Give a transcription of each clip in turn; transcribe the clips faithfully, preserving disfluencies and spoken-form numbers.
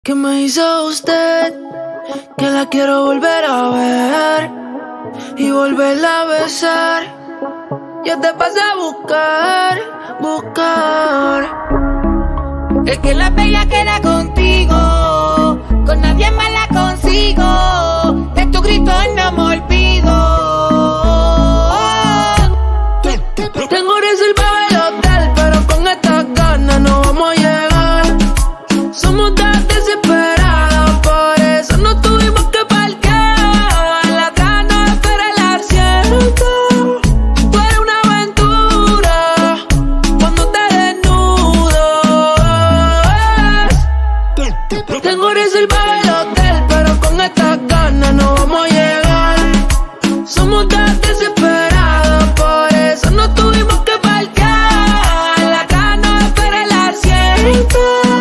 ¿Qué me hizo usted? Que la quiero volver a ver y volverla a besar. Yo te pasé a buscar, buscar. Es que la bella queda contigo, con nadie más la consigo. De tu grito no me olvido. Tengo reservado el hotel, pero con estas ganas no vamos a llegar. Somos tan desesperados, por eso no tuvimos que parquear. La gana espera el asiento. Fue una aventura cuando te desnudas. Tengo reservado el hotel, pero con estas ganas no vamos a llegar. Somos tan desesperados, por eso no tuvimos que parquear. La gana espera el asiento.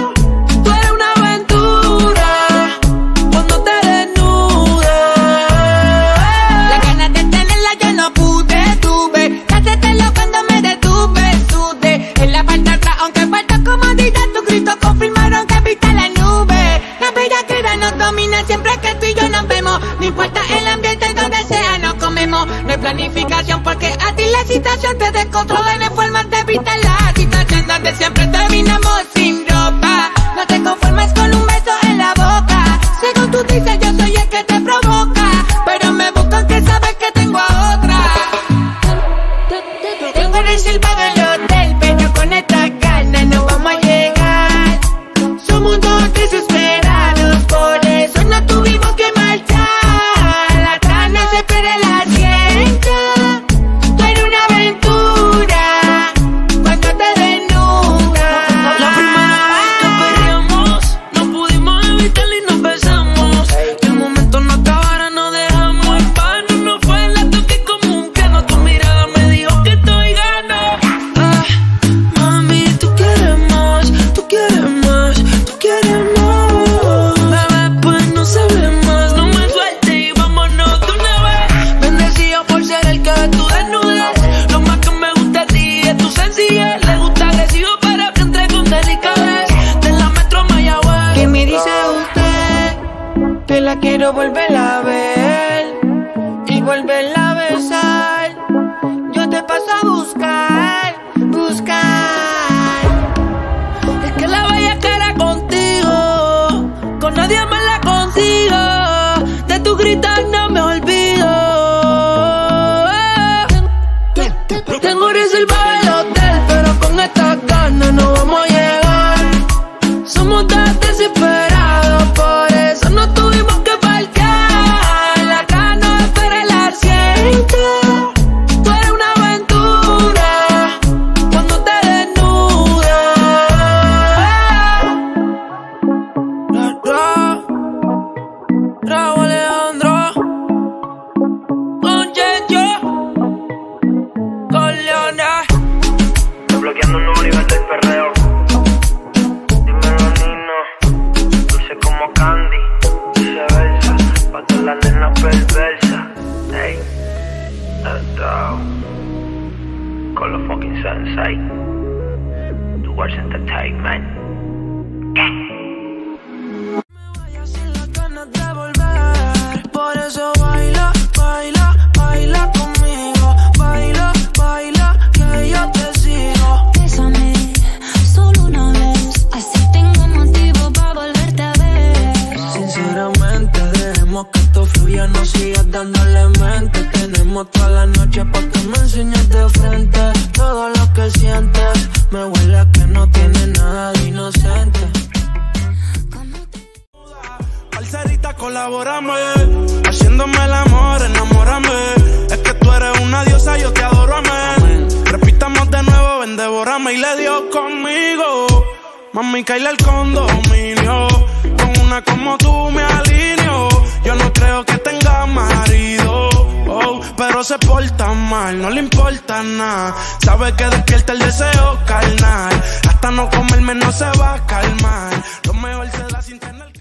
Siempre que tú y yo nos vemos, no importa el ambiente donde sea, nos comemos. No hay planificación porque a ti la situación te descontrola. No hay forma de evitar la situación donde siempre terminamos sin ropa. No te conformes con un beso en la boca. Según tú dices, yo soy el que te provoca, pero me buscan que sabes que tengo a otra. Tengo reservado el hotel, pero con esta ganas no vamos a llegar. Somos dos desesperados, por eso no tuvimos que marchar. La gana se espera el asiento. Tú eres una aventura cuando te desnudas. La primera vez que perreamos, no pudimos evitarlo y nos besamos. Que el momento no acabara, no dejamos en vano. No fue la toque común que no, tu mirada me dijo que estoy gano. Ah, mami, tú quieres más, tú quieres más, tú quieres más. Bebé, pues no se ve más, no me sueltes y vámonos de una vez. Bendecido por ser el que tú desnudes. Lo más que me gusta a ti es tu sencillez. Le gusta agresivo, pero que entre con delicadez. De la Metro Mayagüez. ¿Qué me dice usted? Que la quiero volver a ver y volverla a besar. Yo te paso a buscar, buscar. Es que la bella cara contigo, con nadie más la consigo. De tu gritar no me olvido. Tengo reservado el hotel, pero con estas ganas no vamos a llegar. Somos tan desesperados, por eso no tuvimos que parquear. La gana espera el asiento. Tú eres una aventura cuando te desnudas. Ra, ra, Raúl Alejandro, con Yeyo, con Leona. Bloqueando un nuevo nivel del perreo. Dímelo, Nino. Dulce como Candy. Viceversa. Pa' todas las nenas perversas. Ey. That's all. Con los fucking sensei. Towards entertainment. Sin las ganas de volver, por eso baila, baila, baila conmigo. Baila, baila, que yo te sigo. Bésame, solo una vez, así tengo motivo para volverte a ver. Sinceramente, dejemos que esto fluya, no sigas dándole mente. Tenemos toda la noche pa' que me enseñes de frente todo lo que sientes. Me huele a que no tiene nada de inocente. Parcerita, colabórame, haciéndome el amor, enamórame. Es que tú eres una diosa, yo te adoro, amén. Repitamos de nuevo, ven, devórame y le dio conmigo. Mami, caíle el condominio, con una como tú me alineo. Yo no creo que tenga marido, oh, pero se porta mal, no le importa nada. Sabe que despierta el deseo carnal, hasta no comerme no se va a calmar. Lo mejor se da sin tener que